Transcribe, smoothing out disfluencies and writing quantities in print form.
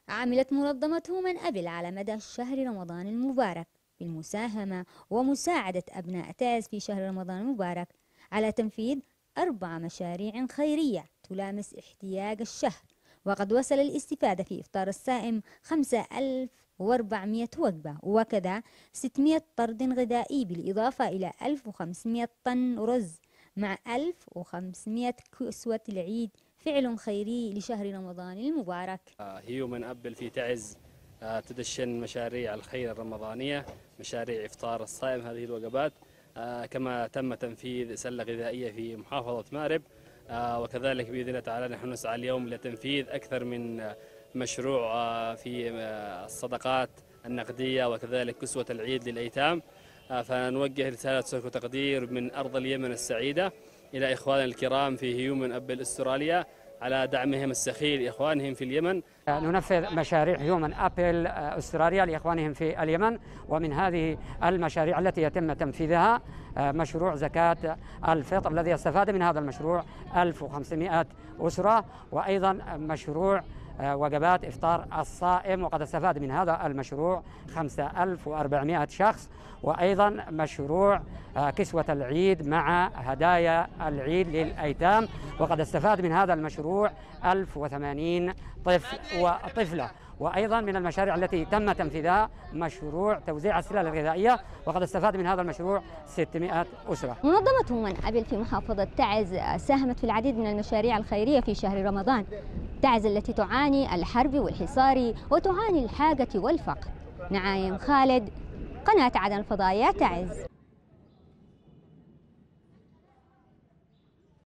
عملت منظمة هومن أبل على مدى شهر رمضان المبارك بالمساهمة ومساعدة أبناء تعز في شهر رمضان المبارك على تنفيذ 4 مشاريع خيرية تلامس احتياج الشهر، وقد وصل الاستفادة في إفطار الصائم 5400 وجبة، وكذا 600 طرد غذائي، بالإضافة إلى 1500 طن رز مع 1500 كسوة العيد، فعل خيري لشهر رمضان المبارك. هيومن أبل في تعز تدشن مشاريع الخير الرمضانية، مشاريع إفطار الصائم، هذه الوجبات، كما تم تنفيذ سلة غذائية في محافظة مأرب، وكذلك بإذن الله تعالى نحن نسعى اليوم لتنفيذ أكثر من مشروع في الصدقات النقدية وكذلك كسوة العيد للأيتام. فنوجه رسالة شكر وتقدير من أرض اليمن السعيدة إلى إخواننا الكرام في هيومن أبل أستراليا على دعمهم السخي لإخوانهم في اليمن. ننفذ مشاريع هيومن أبل أستراليا لإخوانهم في اليمن، ومن هذه المشاريع التي يتم تنفيذها مشروع زكاة الفطر الذي يستفاد من هذا المشروع 1500 أسرة، وأيضا مشروع وجبات إفطار الصائم، وقد استفاد من هذا المشروع 5400 شخص، وأيضا مشروع كسوة العيد مع هدايا العيد للأيتام، وقد استفاد من هذا المشروع 1080 طفل وطفلة. وأيضا من المشاريع التي تم تنفيذها مشروع توزيع السلال الغذائية، وقد استفاد من هذا المشروع 600 أسرة. منظمة هومن أبل في محافظة تعز ساهمت في العديد من المشاريع الخيرية في شهر رمضان. تعز التي تعاني الحرب والحصار وتعاني الحاجة والفقر. نعايم خالد، قناة عدن الفضائية، تعز.